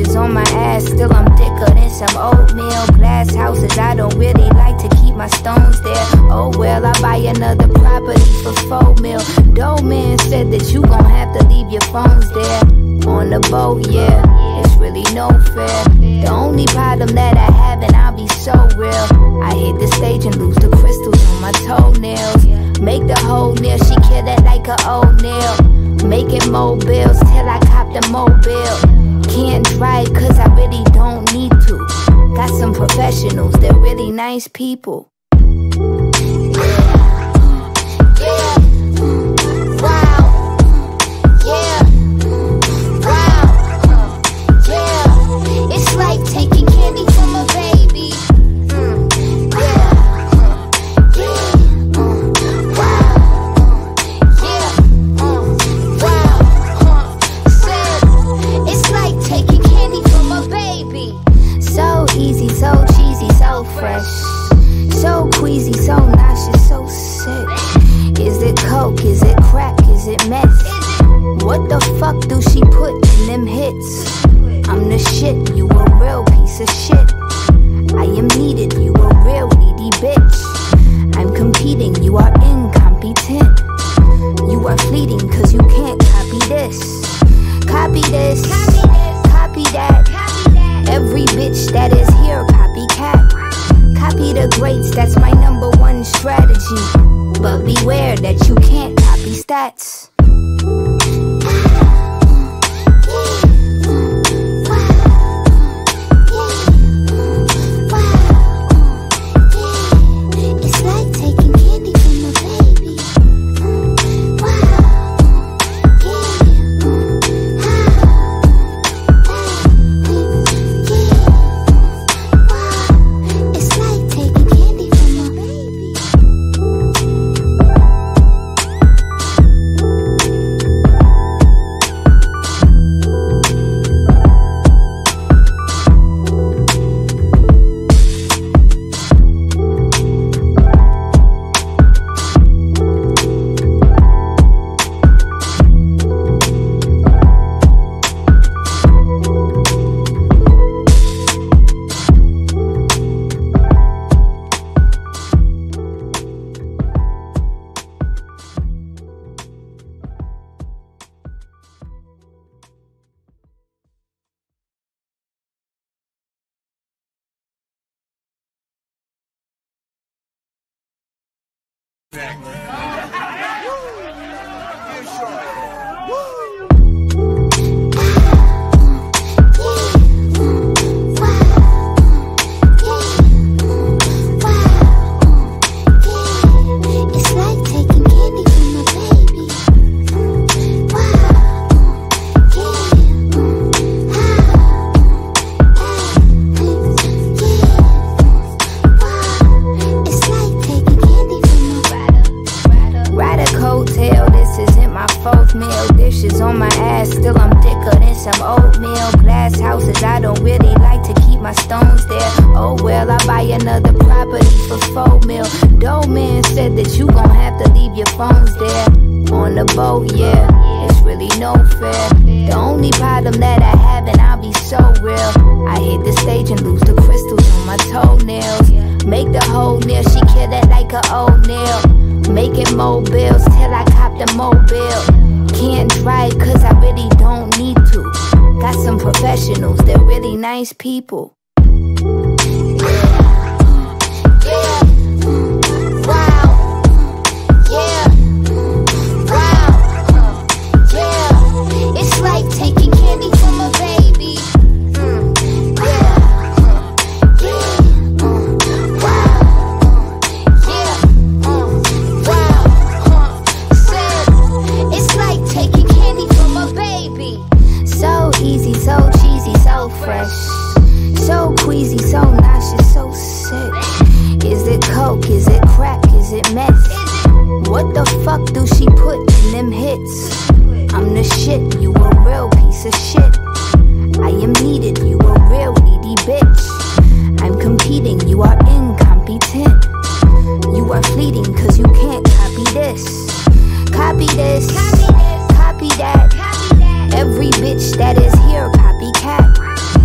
dishes on my ass, still I'm thicker than some oatmeal. Glass houses, I don't really like to keep my stones there. Oh well, I buy another property for $4 million. Doorman said that you gon' have to leave your phones there. On the boat, yeah, it's really no fair. The only problem that I have, and I'll be so real, I hit the stage and lose the crystals on my toenails. Make the whole meal, she kill it like a oatmeal. Making mobiles till I cop the mobile. Can't drive cause I really don't need to. Got some professionals, they're really nice people. So queasy, so nauseous, so sick. Is it coke, is it crack, is it meth? What the fuck do she put in them hits? I'm the shit, you a real piece of shit. I am needed, you a real needy bitch. I'm competing, you are incompetent. You are fleeting cause you can't copy this. Copy this, copy that. Every bitch that is here, copycat. Copy the greats, that's my #1 strategy. But beware that you can't copy stats. Coattail, this isn't my oatmeal. Dishes on my ass, still I'm thicker than some oatmeal. Glass houses, I don't really like to keep my stones there. Oh well, I buy another property for $4 million. Doorman said that you gon' have to leave your phones there. On the boat, yeah, it's really no fair. The only problem that I have, and I'll be so real, I hit the stage and lose the crystals on my toenails. Make the whole meal, she kill it like a oatmeal. Making mobiles till I cop the mobile. Can't drive cause I really don't need to. Got some professionals, they're really nice people. It's like taking candy from a baby. Easy, so cheesy, so fresh. So queasy, so nauseous, so sick. Is it coke, is it crack, is it meth? What the fuck do she put in them hits? I'm the shit, you a real piece of shit. I am needed, you a real needy bitch. I'm competing, you are incompetent. You are fleeting cause you can't copy this. Copy this, copy that. Every bitch that is here, copycat.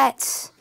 stats.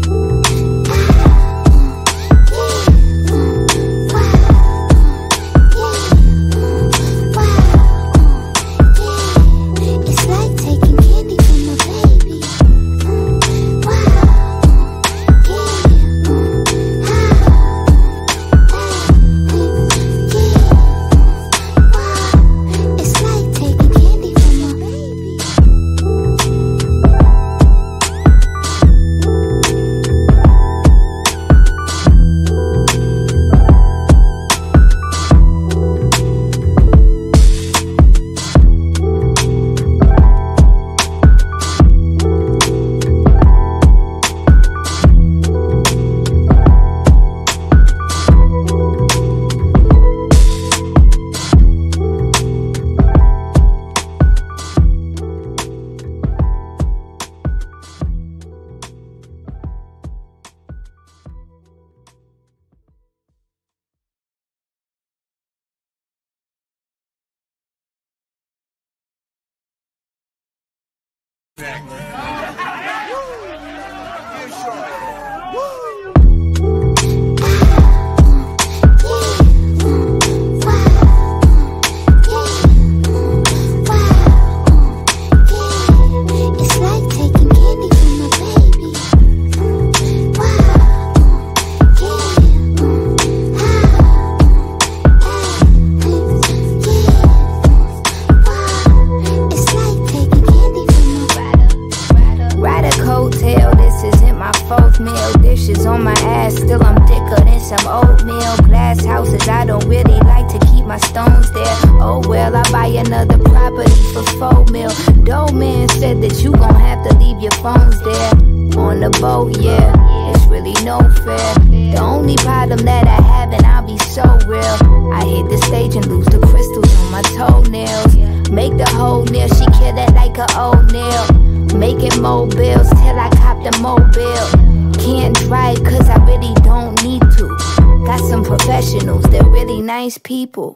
Dishes on my ass, still I'm thicker than some oatmeal. Glass houses, I don't really like to keep my stones there. Oh well, I buy another property for $4 million. Doorman said that you gon' have to leave your phones there. On the boat, yeah, it's really no fair. The only problem that I have, and I'll be so real, I hit the stage and lose the crystals on my toenails. Make the whole nail, she kill it like a oatmeal. Making mobiles till I cop the mobile. Can't drive cause I really don't need to. Got some professionals, they're really nice people.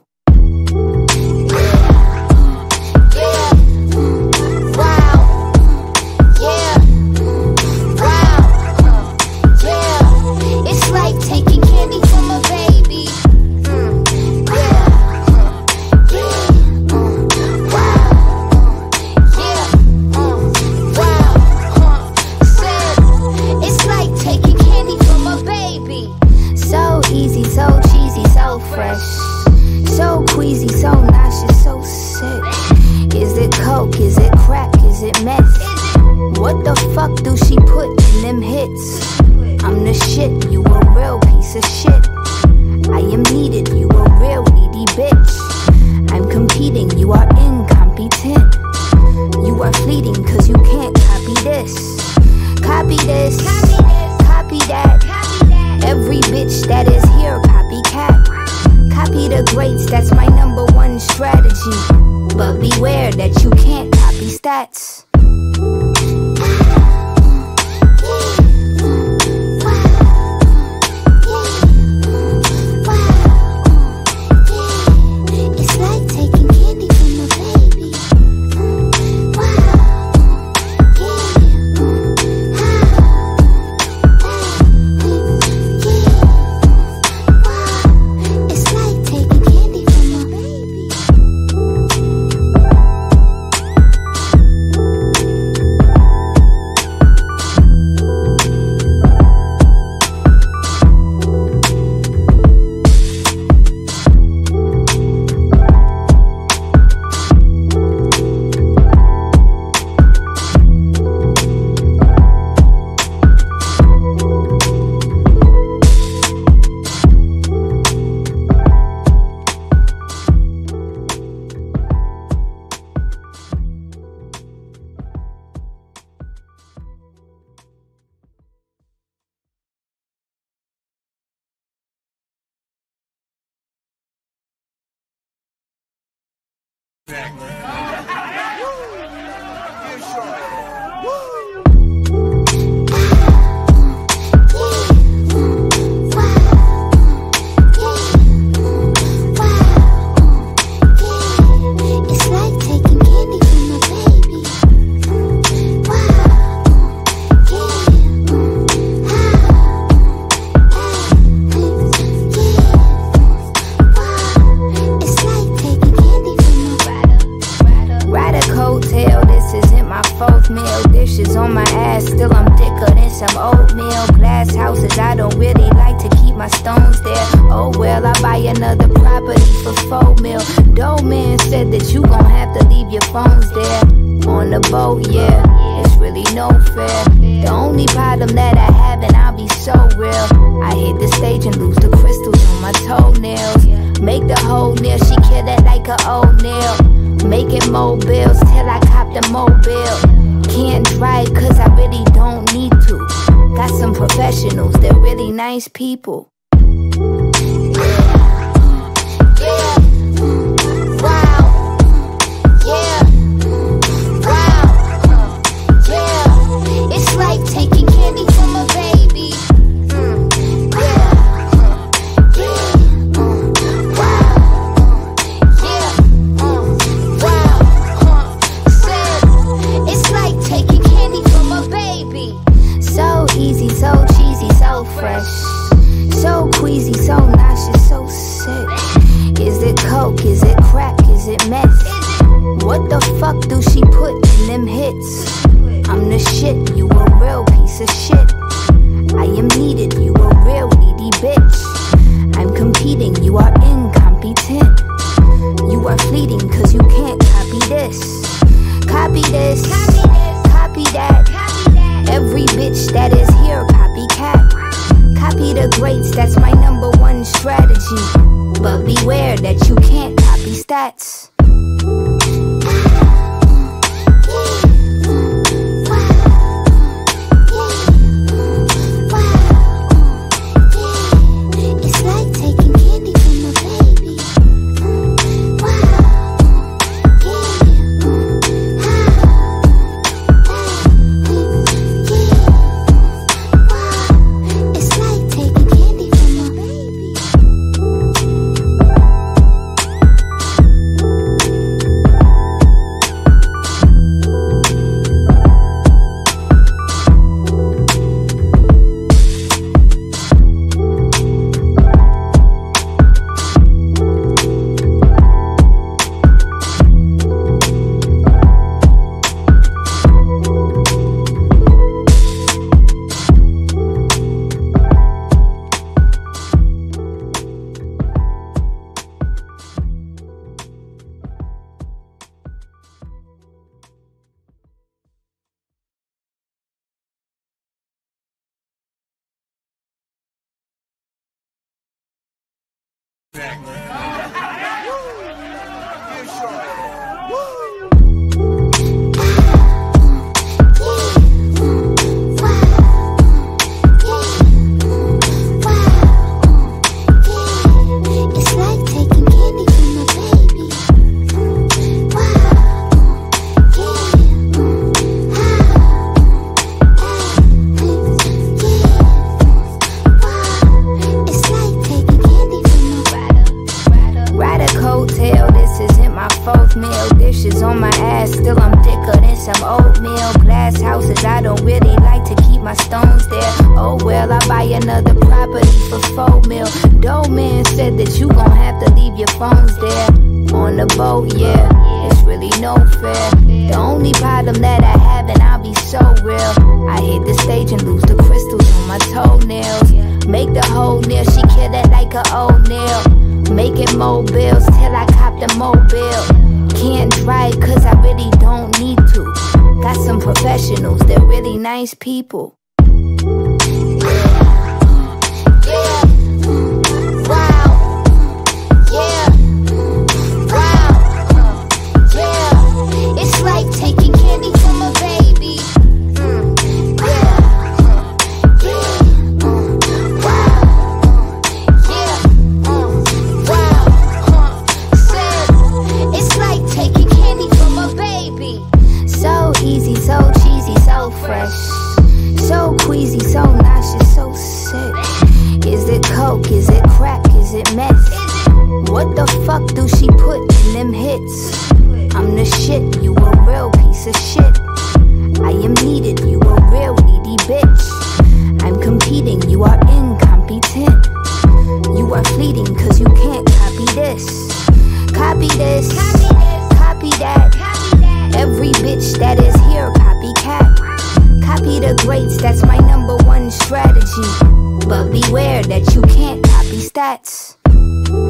It's like taking candy from a baby. So easy, so cheesy, so fresh, so queasy, so nauseous, so sick. Is it coke, is it crack, is it meth? What the fuck do she put in them hits? I'm the shit, you a real piece of shit. I am needed, you a real needy bitch. I'm competing, you are incompetent. You are fleeting cause you can't copy this. Copy this, copy that. Every bitch that is here, copycat. Copy the greats, that's my #1 strategy. But beware that you can't copy stats. buy another property for $4 million. Doorman said that you gon' have to leave your phones there on the boat, yeah. It's really no fair. The only problem that I have, and I'll be so real, I hit the stage and lose the crystals on my toenails. Make the whole nail, she kill it like a oatmeal. Making mobiles till I cop the mobile. Can't drive cause I really don't need to. Got some professionals, they're really nice people. So queasy, so nauseous, so sick. Is it coke, is it crack, is it meth? What the fuck do she put in them hits? I'm the shit, you a real piece of shit. I am needed, you a real needy bitch. I'm competing, you are incompetent. You are fleeting cause you can't copy this. Copy this, copy that. Every bitch that is here, copycat. Copy the greats, that's my #1 strategy. But beware that you can't copy stats. It's like taking candy from a baby. Dishes on my ass, still I'm thicker than some oatmeal. Glass houses, I don't really like to keep my stones there. Oh well, I buy another property for $4 million. Doorman said that you gon' have to leave your phones there on the boat, yeah. It's really no fair. The only problem that I have, and I'll be so real, I hit the stage and lose the crystals on my toenails. Make the whole nail, she kill it like a oatmeal. Making mobiles till I cop the mobile. Can't drive cause I really don't need to. Got some professionals, they're really nice people. It's like taking candy from a baby. So easy, so cheesy, so fresh. So queasy, so nauseous, so sick. Is it coke, is it crack, is it meth? What the fuck do she put in them hits? I'm the shit, you a real piece of shit. I am needed, you a real needy bitch. I'm competing, you are incompetent. You are fleeting cause you can't copy this. Copy this, copy that. Every bitch that is here, copycat. Copy the greats, that's my #1 strategy. But beware that you can't copy stats.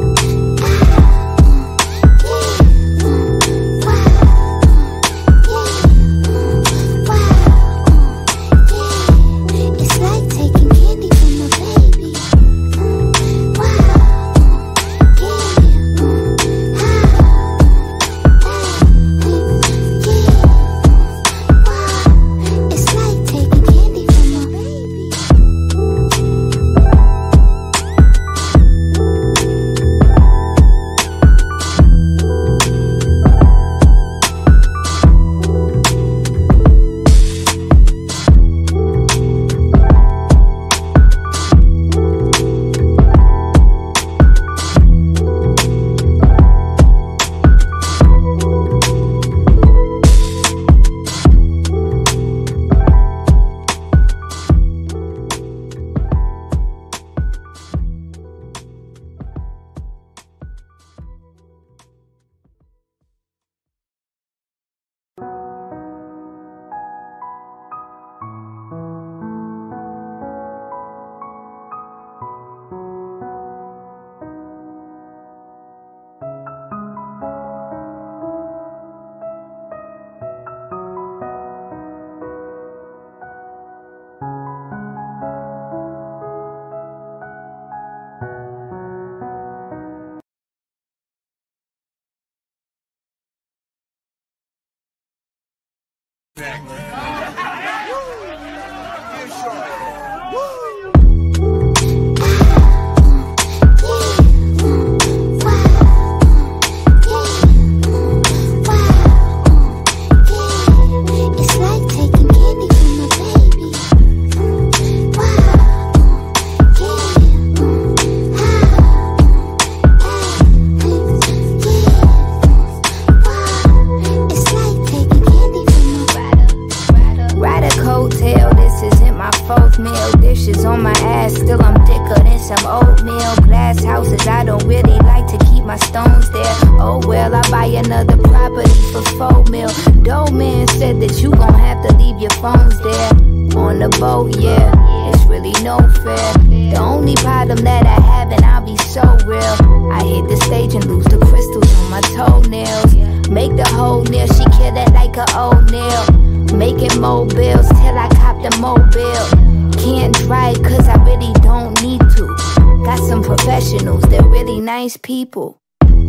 Coattail, this isn't my fourth meal. Dishes on my ass, still I'm thicker than some oatmeal. Glass houses, I don't really like to keep my stones there. Oh well, I buy another property for $4 mil. Doorman said that you gon' have to leave your phones there. On the boat, yeah, it's really no fair. The only problem that I have, and I'll be so real, I hit the stage and lose the crystals on my toenails. Make the whole nail, she kill it like an old nail. Making mobiles till I cop the mobile. Can't drive cause I really don't need to. Got some professionals, they're really nice people.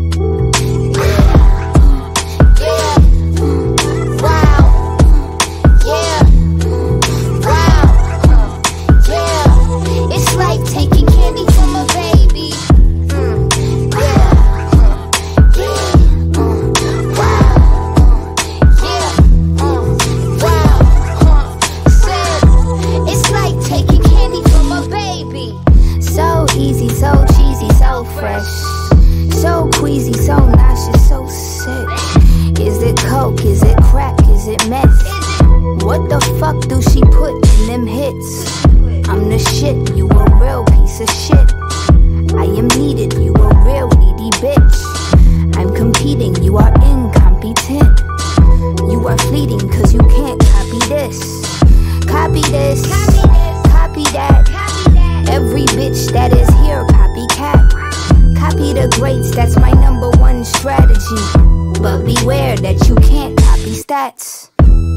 It's like taking candy from a baby. It's like taking candy from a baby. So easy, so cheesy, so fresh. So queasy, so nauseous, so sick. Is it coke, is it crack, is it meth? What the fuck do she put in them hits? I'm the shit, you a real piece of shit. I am needed, you a real needy bitch. I'm competing, you are incompetent. You are fleeting cause you can't copy this. Copy this, copy that. Every bitch that is here, copycat. Copy the greats, that's my #1 strategy. But beware that you can't copy stats.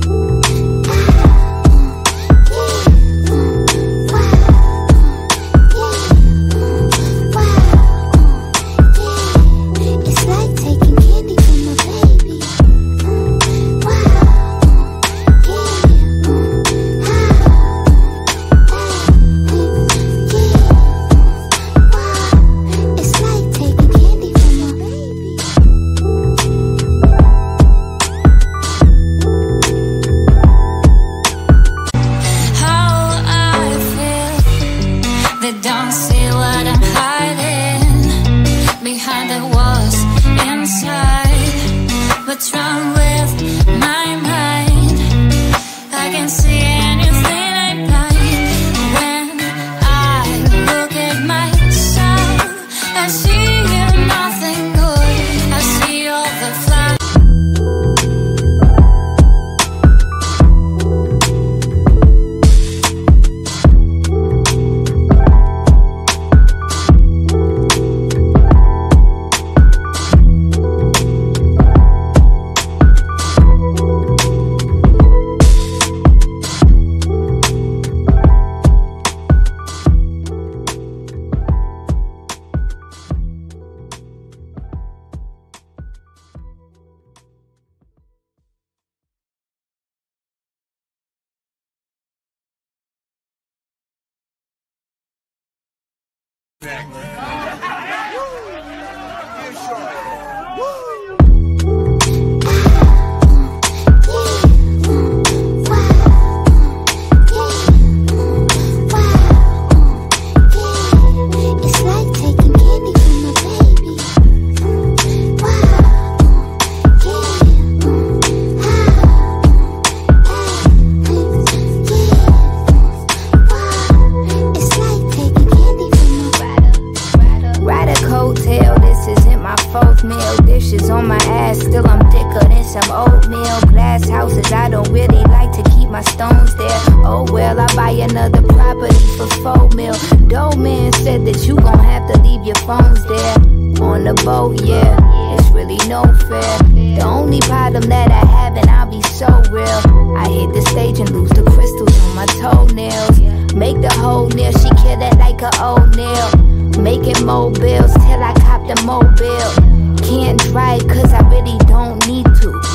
On my ass, still I'm thicker than some oatmeal. Glass houses, I don't really like to keep my stones there. Oh well, I buy another property for $4 mil. Doorman said that you gon' have to leave your phones there. On the boat, yeah, it's really no fair. The only problem that I have, and I'll be so real, I hit the stage and lose the crystals on my toenails. Make the whole nail, she kill it like an old nail. Making mobiles till I cop the mobile. Can't drive cause I really don't need to. Got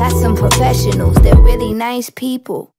got some professionals, they're really nice people.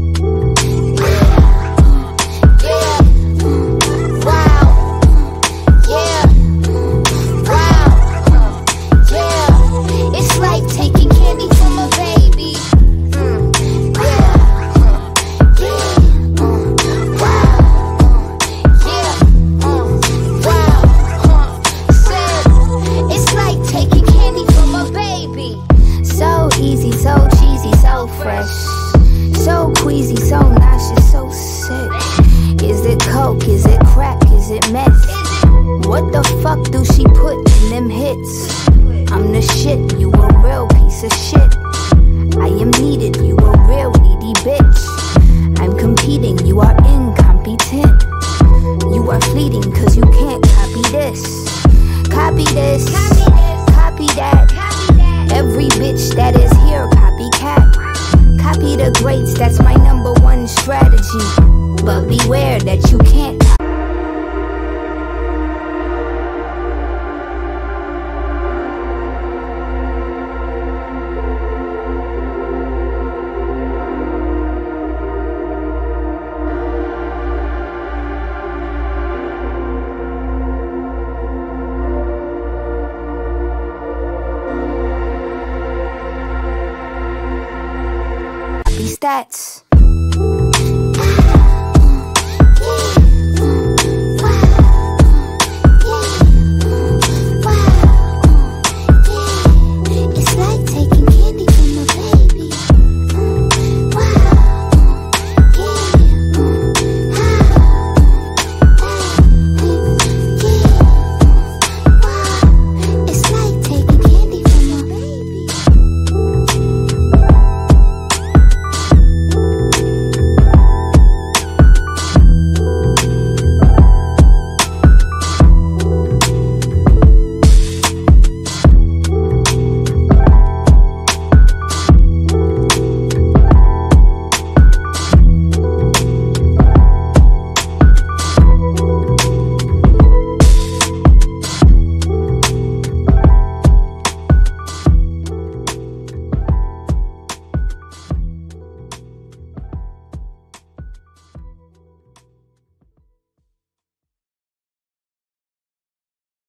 So queasy, so nauseous, so sick. Is it coke? Is it crack? Is it meth? What the fuck do she put in them hits? I'm the shit, you a real piece of shit. I am needed, you a real needy bitch. I'm competing, you are incompetent. You are fleeting cause you can't copy this. Copy this, copy that. Every bitch that is here, copycat. Copy the greats, that's my #1 strategy. But beware that you can't. Stats. It's like taking candy from a baby. It's like taking candy from a baby.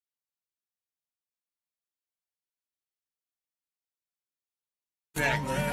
Back.